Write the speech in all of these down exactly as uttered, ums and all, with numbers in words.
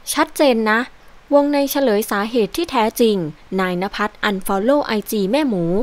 ชัดเจนนะวงในเฉลยสาเหตุที่แท้จริงนายณภัทร unfollow ไอจีแม่หมู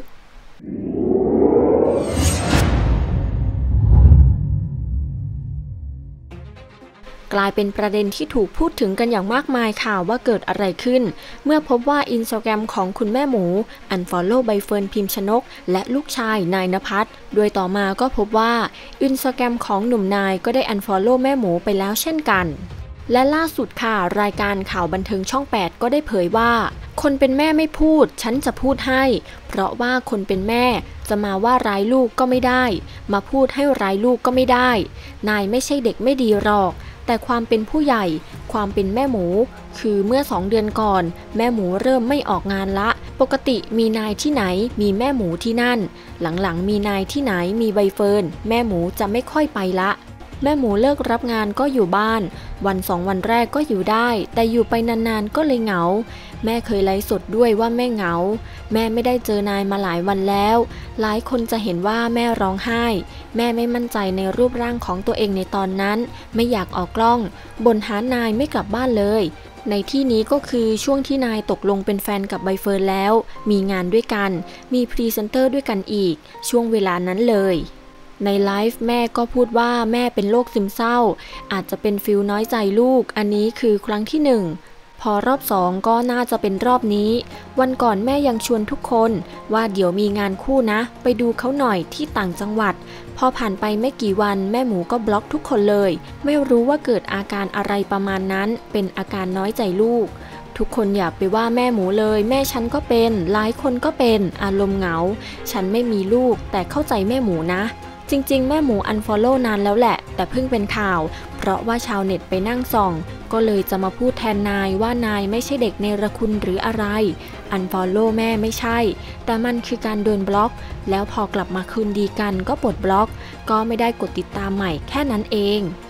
กลายเป็นประเด็นที่ถูกพูดถึงกันอย่างมากมายค่ะว่าเกิดอะไรขึ้นเมื่อพบว่า Instagram ของคุณแม่หมู unfollow ใบเฟิร์นพิมชนกและลูกชายนายณภัทรโดยต่อมาก็พบว่า Instagram ของหนุ่มนายก็ได้ unfollow แม่หมูไปแล้วเช่นกันและล่าสุดค่ะรายการข่าวบันเทิงช่องแปดก็ได้เผยว่าคนเป็นแม่ไม่พูดฉันจะพูดให้เพราะว่าคนเป็นแม่จะมาว่าร้ายลูกก็ไม่ได้มาพูดให้ร้ายลูกก็ไม่ได้นายไม่ใช่เด็กไม่ดีหรอกแต่ความเป็นผู้ใหญ่ความเป็นแม่หมูคือเมื่อสองเดือนก่อนแม่หมูเริ่มไม่ออกงานละปกติมีนายที่ไหนมีแม่หมูที่นั่นหลังๆมีนายที่ไหนมีใบเฟิร์นแม่หมูจะไม่ค่อยไปละแม่หมูเลิกรับงานก็อยู่บ้านวันสองวันแรกก็อยู่ได้แต่อยู่ไปนานๆก็เลยเหงาแม่เคยไลฟ์สดด้วยว่าแม่เหงาแม่ไม่ได้เจอนายมาหลายวันแล้วหลายคนจะเห็นว่าแม่ร้องไห้แม่ไม่มั่นใจในรูปร่างของตัวเองในตอนนั้นไม่อยากออกกล้องบ่นหานายไม่กลับบ้านเลยในที่นี้ก็คือช่วงที่นายตกลงเป็นแฟนกับใบเฟิร์นแล้วมีงานด้วยกันมีพรีเซนเตอร์ด้วยกันอีกช่วงเวลานั้นเลยในไลฟ์แม่ก็พูดว่าแม่เป็นโรคซึมเศร้าอาจจะเป็นฟิลน้อยใจลูกอันนี้คือครั้งที่หนึ่งพอรอบสองก็น่าจะเป็นรอบนี้วันก่อนแม่ยังชวนทุกคนว่าเดี๋ยวมีงานคู่นะไปดูเขาหน่อยที่ต่างจังหวัดพอผ่านไปไม่กี่วันแม่หมูก็บล็อกทุกคนเลยไม่รู้ว่าเกิดอาการอะไรประมาณนั้นเป็นอาการน้อยใจลูกทุกคนอย่าไปว่าแม่หมูเลยแม่ฉันก็เป็นหลายคนก็เป็นอารมณ์เหงาฉันไม่มีลูกแต่เข้าใจแม่หมูนะจริงๆแม่หมู unfollow นานแล้วแหละแต่เพิ่งเป็นข่าวเพราะว่าชาวเน็ตไปนั่งส่องก็เลยจะมาพูดแทนนายว่านายไม่ใช่เด็กเนรคุณหรืออะไร unfollow แม่ไม่ใช่แต่มันคือการโดนบล็อกแล้วพอกลับมาคืนดีกันก็ปลดบล็อกก็ไม่ได้กดติดตามใหม่แค่นั้นเอง